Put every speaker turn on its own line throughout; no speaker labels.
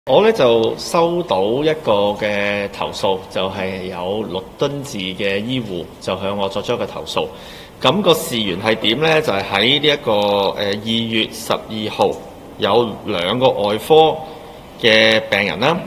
我咧就收到一個嘅投訴，就係有律敦治嘅醫護就向我作出一個投訴。咁個事緣係點呢？就係喺呢一個2月12號有2個外科嘅病人啦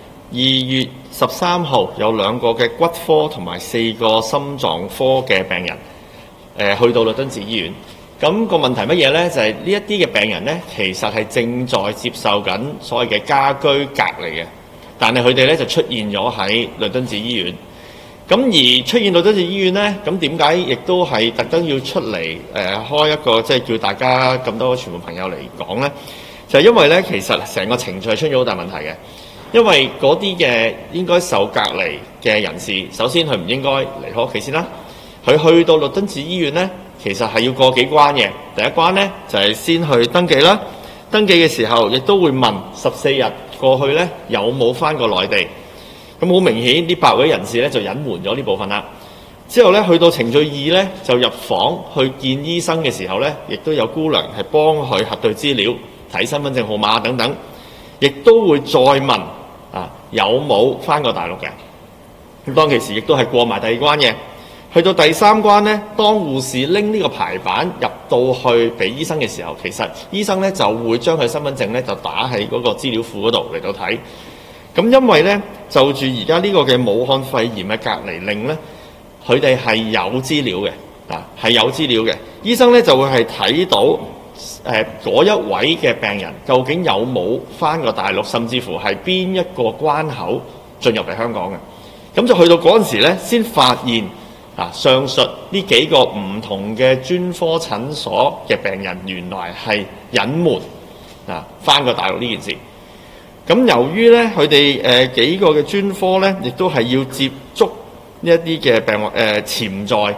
，2月13號有2個嘅骨科同埋4個心臟科嘅病人，去到律敦治醫院。咁個問題乜嘢呢？就係呢一啲嘅病人呢，其實係正在接受緊所謂嘅家居隔離嘅，但係佢哋呢就出現咗喺律敦治醫院。咁而出現律敦治醫院呢，咁點解亦都係特登要出嚟開一個即係叫大家咁多傳媒朋友嚟講呢？就係因為呢，其實成個程序係出咗好大問題嘅，因為嗰啲嘅應該受隔離嘅人士，首先佢唔應該離開屋企先啦，佢去到律敦治醫院呢，其實係要過幾關嘅。第一關呢，就係先去登記啦，登記嘅時候亦都會問14日過去呢有冇返過內地。咁好明顯啲8位人士呢就隱瞞咗呢部分啦。之後呢，去到程序2呢，就入房去見醫生嘅時候呢，亦都有姑娘係幫佢核對資料、睇身份證號碼等等，亦都會再問有冇返過大陸嘅。咁當其時亦都係過埋第2關嘅。去到第3關呢，當護士拎呢個排版入到去俾醫生嘅時候，其實醫生呢就會將佢身份證呢就打喺嗰個資料庫嗰度嚟到睇。咁因為呢，就住而家呢個嘅武漢肺炎嘅隔離令呢，佢哋係有資料嘅，係有資料嘅。醫生呢就會係睇到嗰一位嘅病人究竟有冇返過大陸，甚至乎係邊一個關口進入嚟香港嘅。咁就去到嗰陣時呢，先發現上述呢幾個唔同嘅專科診所嘅病人，原來係隱瞞返過大陸呢件事。咁由於咧佢哋幾個嘅專科咧，亦都係要接觸呢一啲嘅病患潛在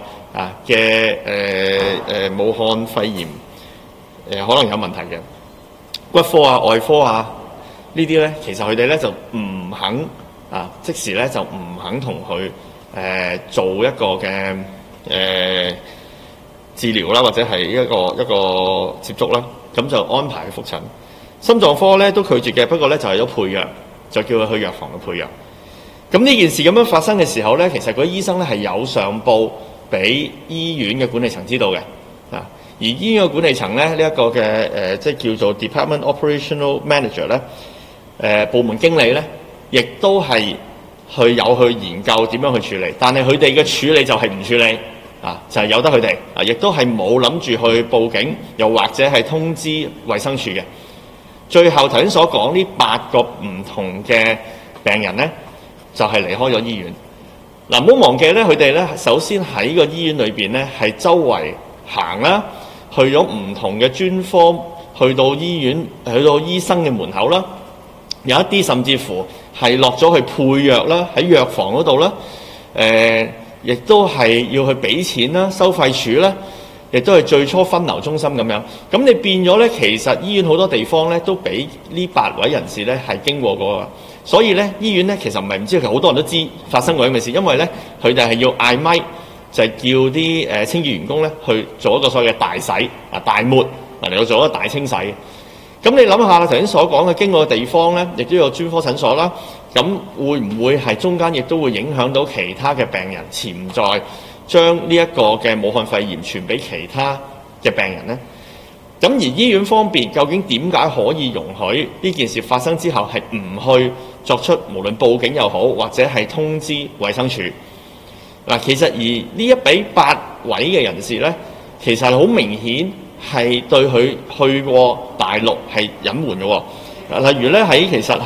嘅武漢肺炎可能有問題嘅骨科啊、外科啊呢啲咧，其實佢哋咧就唔肯即時咧就唔肯同佢做一個嘅治療啦，或者係一個接觸啦，咁就安排佢覆診。心臟科咧都拒絕嘅，不過咧就係咗配藥，就叫佢去藥房度配藥。咁呢件事咁樣發生嘅時候咧，其實嗰啲醫生咧係有上報俾醫院嘅管理層知道嘅。而醫院嘅管理層咧呢一個嘅即係叫做 Department Operational Manager 咧，部門經理咧，亦都係有去研究點樣去處理，但係佢哋嘅處理就係唔處理，就係由得佢哋，亦都係冇諗住去報警，又或者係通知衛生署嘅。最後頭先所講呢8個唔同嘅病人呢，就係離開咗醫院。唔好忘記呢，佢哋呢首先喺個醫院裏邊呢，係周圍行啦，去咗唔同嘅專科，去到醫院，去到醫生嘅門口啦。有一啲甚至乎係落咗去配藥啦，喺藥房嗰度啦，亦都係要去俾錢啦，收費處啦。亦都係最初分流中心咁樣，咁你變咗呢，其實醫院好多地方呢都俾呢8位人士呢係經過過嘅，所以呢，醫院呢其實唔係唔知，其實好多人都知發生過咁嘅事，因為呢，佢哋係要嗌咪，就係叫啲清潔員工呢去做一個所謂嘅大洗大抹嚟到做一個大清洗。咁你諗下啦，頭先所講嘅經過嘅地方呢，亦都有專科診所啦，咁會唔會係中間亦都會影響到其他嘅病人潛在將呢一個嘅武漢肺炎傳俾其他嘅病人呢？咁而醫院方面究竟點解可以容許呢件事發生之後係唔去作出無論報警又好，或者係通知衛生署？其實而呢一俾8位嘅人士呢，其實好明顯係對佢去過大陸係隱瞞嘅。例如呢，其實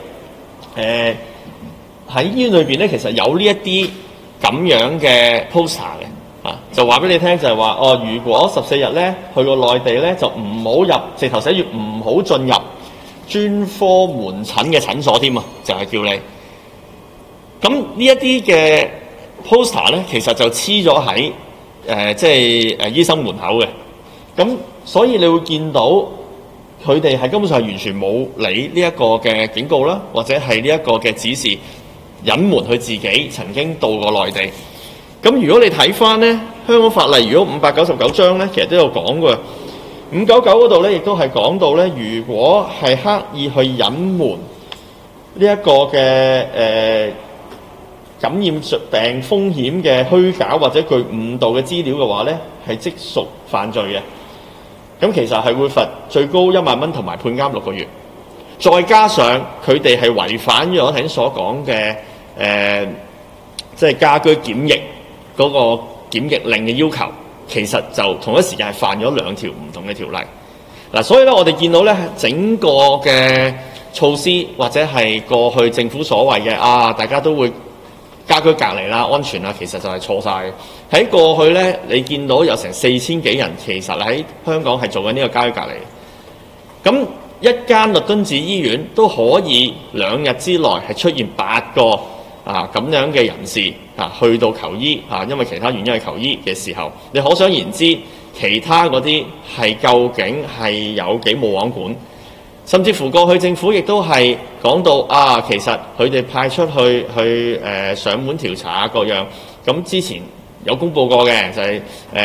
喺醫院裏邊呢，其實有呢一啲咁樣嘅 poster 嘅，就話俾你聽，就係話如果14日咧去過內地咧，就唔好入，直頭寫住唔好進入專科門診嘅診所添啊，就係叫你。咁呢一啲嘅 poster 咧，其實就黐咗喺即係醫生門口嘅。咁所以你會見到佢哋係根本上係完全冇理呢一個嘅警告啦，或者係呢一個嘅指示。隱瞞佢自己曾經到過內地。咁如果你睇翻呢香港法例，如果599章呢，其實都有講過。599嗰度呢，亦都係講到呢，如果係刻意去隱瞞呢一個嘅感染病風險嘅虛假或者具誤導嘅資料嘅話咧，係即屬犯罪嘅。咁其實係會罰最高1萬蚊同埋判監6個月。再加上佢哋係違反咗頭先所講嘅即係家居檢疫嗰個檢疫令嘅要求，其實就同一時間係犯咗2條唔同嘅條例。嗱，所以咧我哋見到咧整個嘅措施或者係過去政府所謂嘅大家都會家居隔離啦、安全啦，其實就係錯晒嘅。喺過去咧，你見到有成4000幾人其實喺香港係做緊呢個家居隔離。咁一間律敦治醫院都可以2日之內係出現8個咁樣嘅人士去到求醫因為其他原因去求醫嘅時候，你可想而知其他嗰啲係究竟係有幾冇網管。甚至乎過去政府亦都係講到其實佢哋派出去上門調查各樣。咁之前有公佈過嘅就係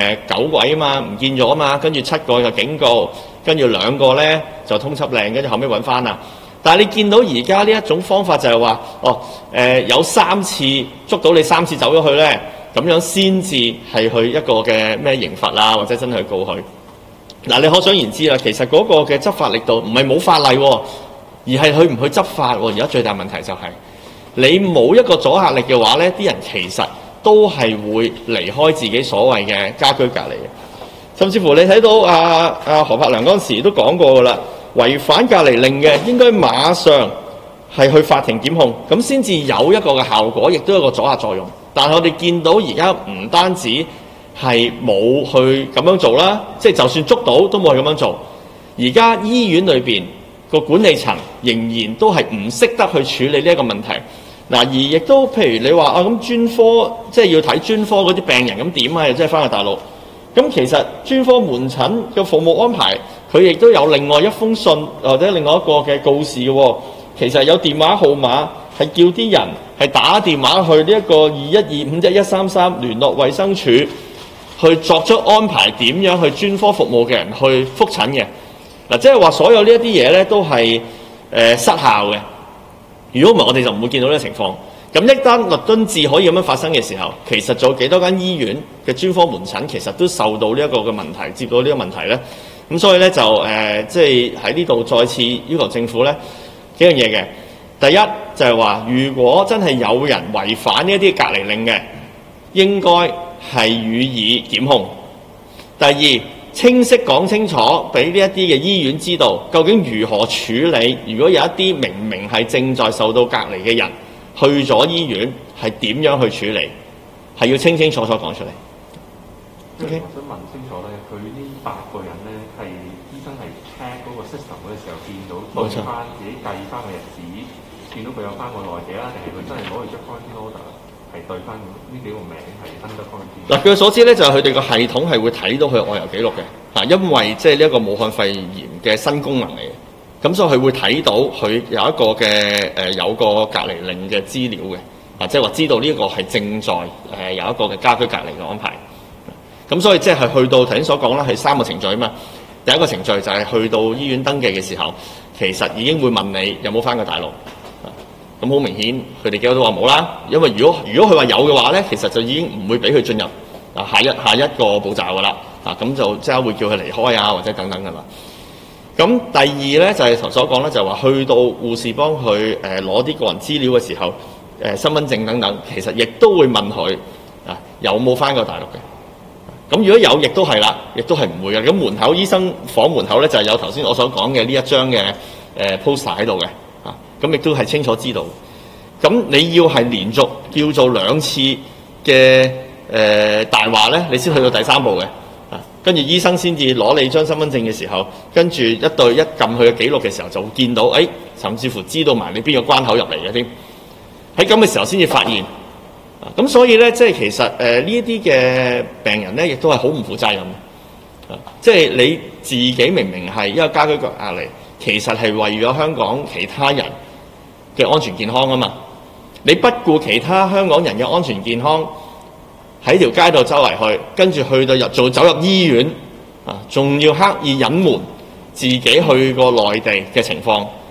9位啊嘛，唔見咗啊嘛，跟住7個就警告，跟住2個咧就通緝令，跟住後尾揾翻啦。但係你見到而家呢一種方法就係話有3次捉到你3次走咗去咧，咁樣先至係去一個嘅咩刑罰或者真係去告佢。嗱，你可想而知啦，其實嗰個嘅執法力度唔係冇法例而係去唔去執法。而家最大問題就係你冇一個阻嚇力嘅話咧，啲人其實都係會離開自己所謂嘅家居隔離嘅。甚至乎你睇到何柏良嗰陣時都講過㗎啦，違反隔離令嘅應該馬上係去法庭檢控，咁先至有一個嘅效果，亦都有一個阻嚇作用。但係我哋見到而家唔單止係冇去咁樣做啦，即係就算捉到都冇去咁樣做。而家醫院裏邊個管理層仍然都係唔識得去處理呢一個問題。而亦都譬如你話咁專科即係要睇專科嗰啲病人咁點啊？又即係翻去大陸。咁其實專科門診嘅服務安排，佢亦都有另外一封信或者另外一個嘅告示嘅喎。其實有電話號碼係叫啲人係打電話去呢一個21251133聯絡衛生署，去作出安排點樣去專科服務嘅人去覆診嘅。即係話所有呢一啲嘢咧都係失效嘅。如果唔係，我哋就唔會見到呢個情況。咁一單律敦治可以咁樣發生嘅時候，其實仲有幾多間醫院嘅專科門診其實都受到呢一個嘅問題，接到呢個問題咧。咁所以咧就即係喺呢度再次要求政府咧幾樣嘢嘅。第一就係話，如果真係有人違反呢一啲隔離令嘅，應該係予以檢控。第二，清晰講清楚俾呢一啲嘅醫院知道，究竟如何處理。如果有一啲明明係正在受到隔離嘅人去咗醫院，係點樣去處理？係要清清楚楚講出嚟。
Okay. 我想問清楚咧，佢呢8個人咧係醫生係 check 嗰個 system 嗰陣時候見到對翻自己計翻個日子，見到佢有翻個內地啦，定係佢真係攞去出 quarantine order 係對翻呢幾個名係 under quarantine？嗱，據所知咧就係佢哋個系統係會睇到佢外遊記錄嘅，因為即係呢一個武漢肺炎嘅新功能嚟嘅，咁所以佢會睇到佢有一個嘅有個隔離令嘅資料嘅，即係話知道呢一個係正在有一個嘅家居隔離嘅安排。咁所以即係去到頭先所講啦，係3個程序啊嘛。第一個程序就係去到醫院登記嘅時候，其實已經會問你有冇返過大陸。咁好明顯，佢哋幾個都話冇啦。因為如果佢話有嘅話咧，其實就已經唔會俾佢進入下一個步驟噶啦。咁就即刻會叫佢離開或者等等噶啦。咁第二咧就係頭所講咧，就係話去到護士幫佢攞啲個人資料嘅時候，身份證等等，其實亦都會問佢有冇返過大陸嘅。咁如果有，亦都係啦，亦都係唔會嘅。咁門口醫生房門口咧就係有頭先我所講嘅呢一張嘅poster 喺度嘅，咁亦都係清楚知道。咁你要係連續叫做2次嘅大話咧，你先去到第3步嘅。跟住醫生先至攞你張身份證嘅時候，跟住一撳佢嘅記錄嘅時候，就會見到，甚至乎知道埋你邊個關口入嚟嘅添。喺咁嘅時候先至發現。咁所以咧，即係其實呢一啲嘅病人咧，亦都係好唔負責任。即係你自己明明係一個家居隔離，其實係為咗香港其他人嘅安全健康啊嘛。你不顧其他香港人嘅安全健康，喺條街度周圍去，跟住去到走入醫院仲要刻意隱瞞自己去過內地嘅情況。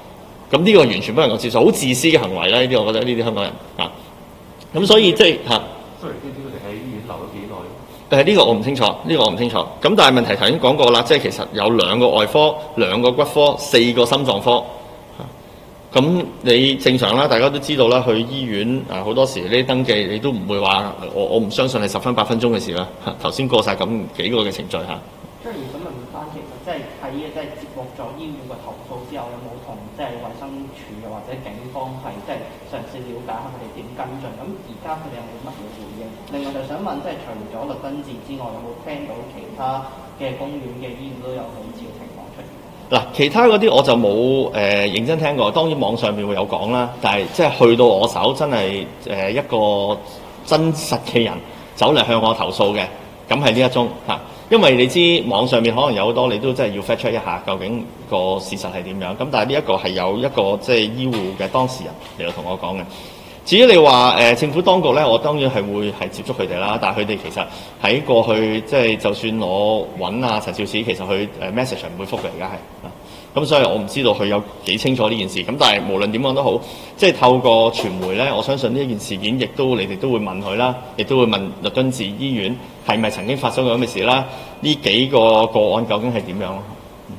咁呢個完全不能夠接受，好自私嘅行為啦！呢啲我覺得呢啲香港人啊，咁所以即係嚇。
Sorry，知唔知佢哋喺醫院留咗幾耐？
呢個我唔清楚，我唔清楚。咁但係問題頭先講過啦，即係其實有2個外科、2個骨科、4個心臟科。咁你正常啦，大家都知道啦，去醫院好多時呢啲登記你都唔會話，我唔相信係10分8分鐘嘅事啦。頭先過晒咁幾個嘅程序嚇。
張如咁問翻，其實即係喺即係接獲咗醫院嘅投訴之後，有冇同即係衛生署又或者警方係即係嘗試了解下佢哋點跟進？咁而家佢哋有冇乜嘢回應？另外就想問，即係除咗律敦治之外，有冇聽到其他嘅公院嘅醫院都有類似嘅情況出現？
嗱，其他嗰啲我就冇認真聽過，當然網上面會有講啦，但係即係去到我手真係一個真實嘅人走嚟向我投訴嘅，咁係呢一宗嚇。因為你知網上面可能有好多你都真係要 fact check 一下究竟個事實係點樣，咁但係呢一個係有一個即係醫護嘅當事人嚟到同我講嘅。至於你話政府當局咧，我當然係會係接觸佢哋啦，但係佢哋其實喺過去即係就算我揾陳肇始，其實佢message 唔會覆嘅，而家係咁，所以我唔知道佢有幾清楚呢件事。咁但係無論點講都好，即係透過傳媒咧，我相信呢一件事件亦都你哋都會問佢啦，亦都會問律敦治醫院係咪曾經發生過咁嘅事啦？呢幾個案究竟係點樣咯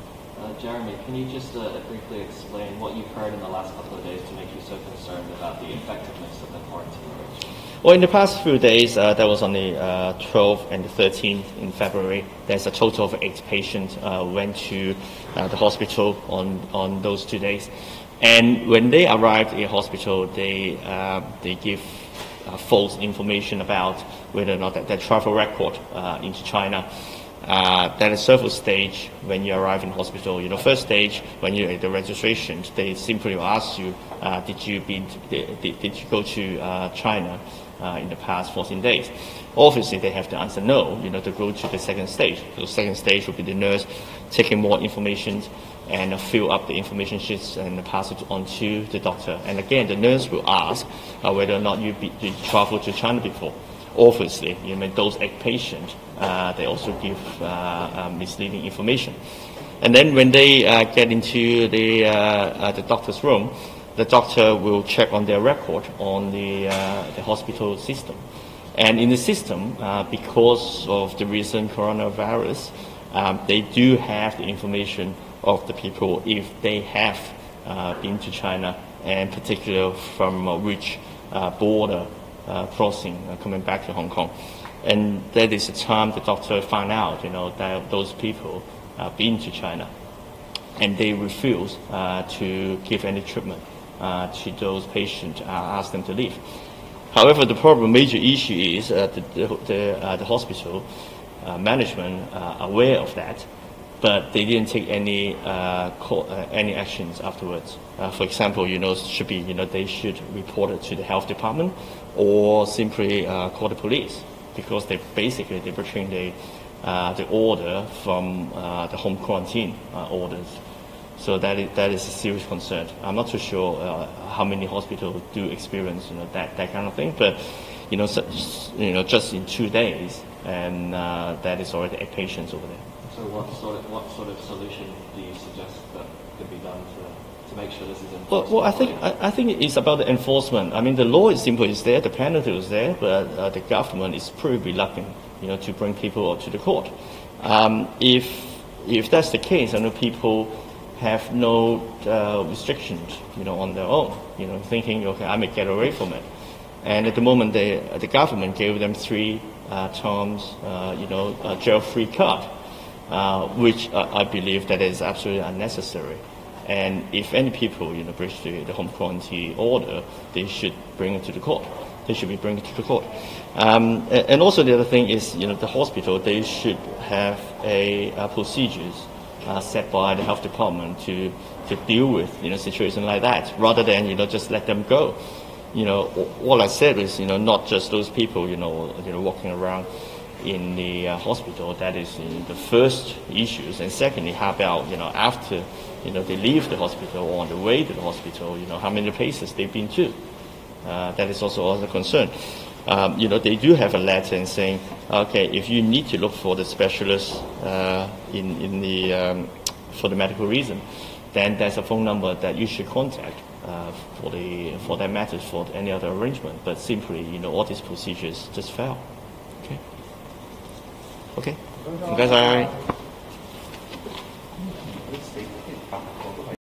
？Jeremy, can you just briefly explain what you've heard in the last couple of days to make you so concerned about the effectiveness of the quarantine arrangement?
Well, in the past few days, that was on the 12th and the 13th in February. There's a total of 8 patients went to the hospital on those 2 days. And when they arrived in hospital, they give false information about whether or not their travel record into China. That is several stage when you arrive in hospital. First stage when you're at the registration, they simply will ask you, did you go to China in the past 14 days? Obviously, they have to answer no, to go to the second stage. The second stage will be the nurse taking more information and fill up the information sheets and pass it on to the doctor. And again, the nurse will ask whether or not you traveled to China before. Obviously, those 8 patients, they also give misleading information. And then when they get into the doctor's room, the doctor will check on their record on the hospital system. And in the system, because of the recent coronavirus, they do have the information of the people if they have been to China, and particularly from which border crossing coming back to Hong Kong. And that is the time the doctor found out, that those people been to China, and they refuse to give any treatment to those patients, ask them to leave. However, the major issue is the hospital management aware of that, but they didn't take any actions afterwards. For example, should be they should report it to the health department, or simply call the police, because they're breaching the order from the home quarantine orders. So that is a serious concern. I'm not too sure how many hospitals do experience that kind of thing, but just in 2 days, and that is already 8 patients over there.
So what sort of solution do you suggest that could be done to make sure this is enforced?
Well, I think it's about the enforcement. I mean, the law is simple, is there, the penalty is there, but the government is pretty reluctant, to bring people to the court. If that's the case, people have no restrictions, on their own, thinking, okay, I may get away from it. And at the moment, the government gave them 3 times, a jail-free card, which I believe that is absolutely unnecessary. And if any people, breach the home quarantine order, they should bring it to the court. They should be bringing it to the court. And also the other thing is, the hospital, they should have procedures set by the health department to deal with, situations like that, rather than, just let them go. All I said is, not just those people, walking around in the hospital. That is the first issues. And secondly, how about, after, they leave the hospital or on the way to the hospital, how many places they've been to. That is also a concern. They do have a letter saying, okay, if you need to look for the specialist for the medical reason, then there's a phone number that you should contact for that matters, for any other arrangement. But simply, all these procedures just fail. Okay. Okay. 唔該晒。
嗰4個8個都係